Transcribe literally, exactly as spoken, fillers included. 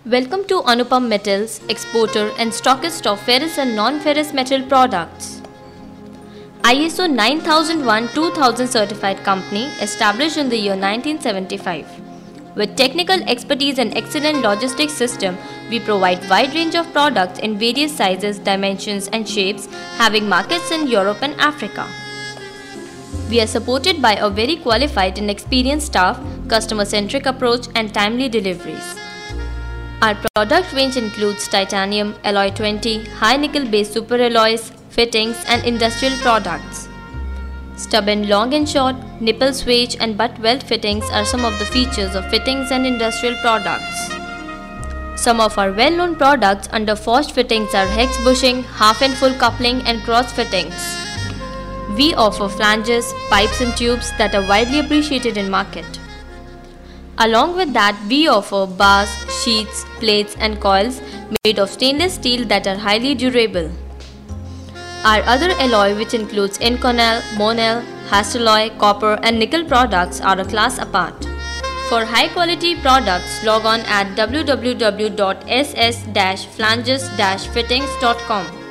Welcome to Anupam Metals, exporter and stockist of ferrous and non-ferrous metal products. I S O nine thousand one two thousand certified company established in the year nineteen seventy-five. With technical expertise and excellent logistics system, we provide wide range of products in various sizes, dimensions and shapes, having markets in Europe and Africa. We are supported by a very qualified and experienced staff, customer-centric approach and timely deliveries. Our product range includes titanium, alloy twenty, high nickel-based superalloys, fittings and industrial products. Stub and long and short, nipple swage and butt weld fittings are some of the features of fittings and industrial products. Some of our well-known products under forged fittings are hex bushing, half and full coupling and cross fittings. We offer flanges, pipes and tubes that are widely appreciated in market. Along with that, we offer bars, sheets, plates and coils made of stainless steel that are highly durable. Our other alloy, which includes Inconel, Monel, Hastelloy, copper and nickel products, are a class apart. For high quality products, log on at w w w dot s s dash flanges dash fittings dot com.